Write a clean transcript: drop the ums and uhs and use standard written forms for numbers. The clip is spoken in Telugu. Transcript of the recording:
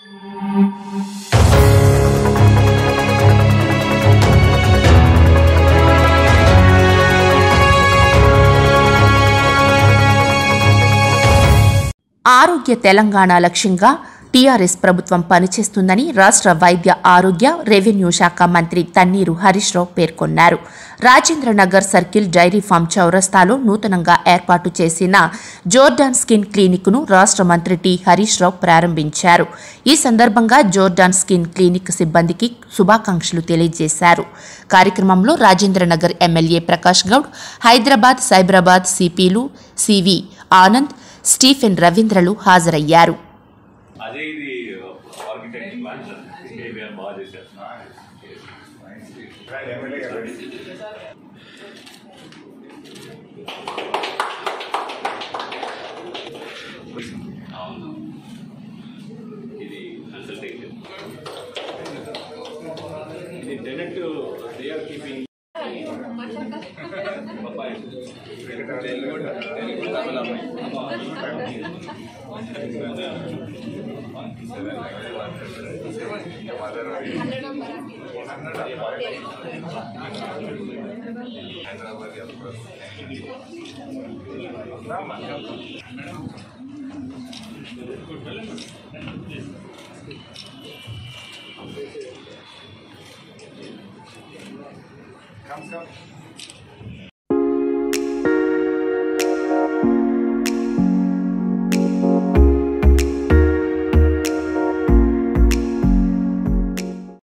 ఆరోగ్య తెలంగాణ లక్ష్యంగా టీఆర్ఎస్ ప్రభుత్వం పనిచేస్తుందని రాష్ట్ర వైద్య ఆరోగ్య రెవెన్యూ శాఖ మంత్రి తన్నీరు హరీష్ రావు పేర్కొన్నారు. రాజేంద్రనగర్ సర్కిల్ డైరీ ఫామ్ చౌరస్తాలో నూతనంగా ఏర్పాటు చేసిన జోర్డాన్ స్కిన్ క్లినిక్ను రాష్ట్ర మంత్రి టి హరీష్ రావు ప్రారంభించారు. ఈ సందర్భంగా జోర్డాన్ స్కిన్ క్లినిక్ సిబ్బందికి శుభాకాంక్షలు తెలియజేశారు. కార్యక్రమంలో రాజేంద్రనగర్ ఎమ్మెల్యే ప్రకాష్ గౌడ్, హైదరాబాద్ సైబరాబాద్ సిపిలు సివి ఆనంద్, స్టీఫెన్ రవీంద్రలు హాజరయ్యారు. Come.